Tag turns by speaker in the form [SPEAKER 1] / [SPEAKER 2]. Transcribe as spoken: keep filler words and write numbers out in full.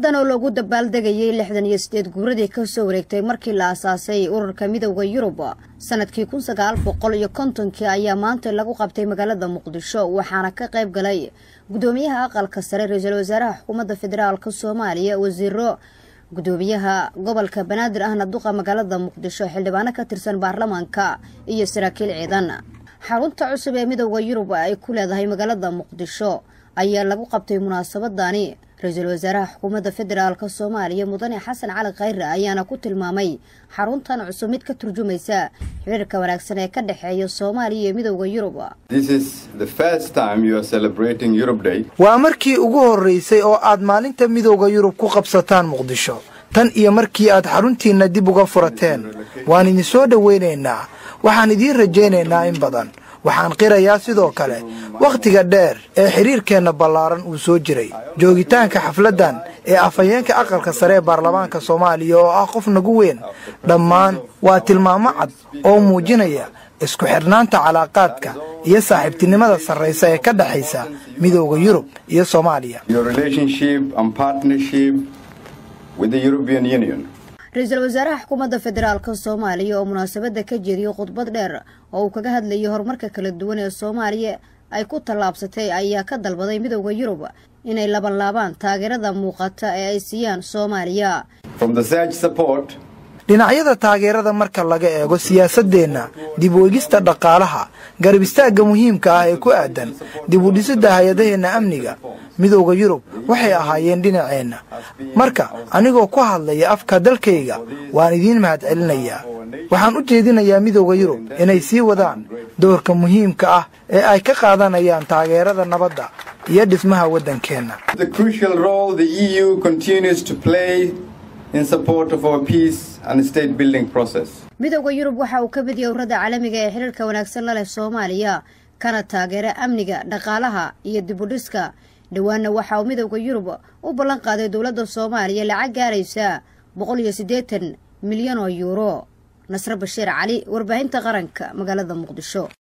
[SPEAKER 1] munaasabadan oo lagu dabaaldegayay lixdan iyo sideed guuradii ka soo wareegtay markii la aasaasay ururka midowga Yurub sanadkii kun sagaal boqol iyo konton-kii ayaa maanta lagu qabtay magaalada Muqdisho waxaana ka qayb galay gudoomiyaha aqalka sare ra'iisul wasaaraha xukuumadda federaalka Soomaaliya wasiiro gudoomiyaha gobolka Banaadir ahna duqa magaalada Muqdisho xildhibaano ka tirsan baarlamaanka iyo saraakiil ciidan xarunta cusub ee midowga Yurub ay ku leedahay magaalada Muqdisho ayaa lagu qabtay munaasabadani ra'iisul wasaaraha xukuumadda federaalka Soomaaliya mudane Xasan Cali Khayre ayaana ku tilmaamay xaruntan cusub mid ka turjumaysa xiriirka wanaagsan ee ka dhaxeeya Soomaaliya iyo midowga Yurub.
[SPEAKER 2] This is the first time you are celebrating Europe Day.
[SPEAKER 3] Waa markii ugu horeysay oo aad maalinta midowga Yurub ku qabsataan Muqdisho tan iyo markii aad xaruntiina dib uga furateen waan idin soo dhaweynaynaa waxaan idin rajaynaynaa in badan waxaan qirayaa sidoo kale waqtiga dheer ee xiriirkeena ballaaran uu soo jiray joogitaanka xafladan ee afayeenka aqalka sare ee baarlamaanka Soomaaliya oo ah qof nagu weyn dhammaan waa tilmaamo cad oo muujinaya isku xirnaanta calaaqaadka iyo saaxiibtinimada sarreysa ee ka dhaxaysa midowga Yurub iyo Soomaaliya.
[SPEAKER 2] Your relationship and partnership with the European Union.
[SPEAKER 1] ra'iisul wasaaraha xukuumadda federaalka Soomaaliya oo munaasabada ka jeediyay khudbad dheer oo uu kaga hadlayay horumarka kala duwan ee Soomaaliya ay ku tallaabsatay ayaa ka dalbaday midowga Yurub inay laban laabaan taageerada muuqata ee ay siiyaan Soomaaliya.
[SPEAKER 2] From the surge support
[SPEAKER 3] dhinacyada taageerada marka laga eego siyaasadeena dib u eegista dhaqaalaha garab istaagga muhiimka ah ee ku aadan dib u dhisidda hay'adaheena amniga midowga Yurub waxay ahaayeen dhinaceena marka anigoo ku hadlaya afka dalkayga waan idin mahadcelinayaa waxaan u jeedinayaa midowga Yurub inay sii wadaan doorka muhiimka ah ee ay ka qaadanayaan taageerada nabadda iyo dhismaha wadankeena.
[SPEAKER 2] The crucial role the E U continues to play in support of our peace and state building process.
[SPEAKER 1] midowga Yurub waxa uu ka mid yahay ururada caalamiga ee xiriirka wanaagsan la leh Soomaaliya kana taageera amniga dhaqaalaha iyo dib u dhiska dhawaana waxa uu midowga Yurub u ballan qaaday dawladda Soomaaliya lacag gaaraysa boqol iyo siddeetan milyan oo euro. Nasr Bashiir Cali warbaahinta qaranka magaalada Muqdisho.